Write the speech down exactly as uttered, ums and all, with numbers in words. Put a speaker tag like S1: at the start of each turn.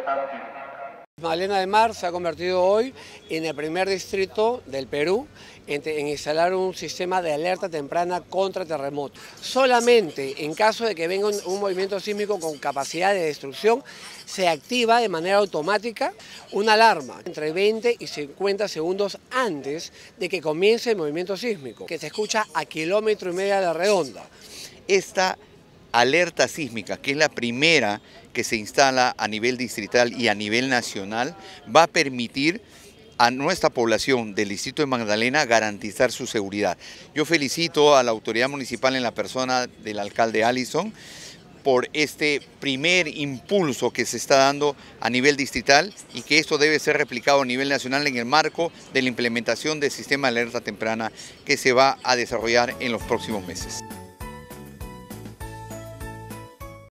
S1: Magdalena de Mar se ha convertido hoy en el primer distrito del Perú en, en instalar un sistema de alerta temprana contra terremotos. Solamente en caso de que venga un, un movimiento sísmico con capacidad de destrucción, se activa de manera automática una alarma entre veinte y cincuenta segundos antes de que comience el movimiento sísmico, que se escucha a kilómetro y medio de redonda.
S2: Esta alerta sísmica, que es la primera que se instala a nivel distrital y a nivel nacional, va a permitir a nuestra población del distrito de Magdalena garantizar su seguridad. Yo felicito a la autoridad municipal en la persona del alcalde Allison por este primer impulso que se está dando a nivel distrital y que esto debe ser replicado a nivel nacional en el marco de la implementación del sistema de alerta temprana que se va a desarrollar en los próximos meses.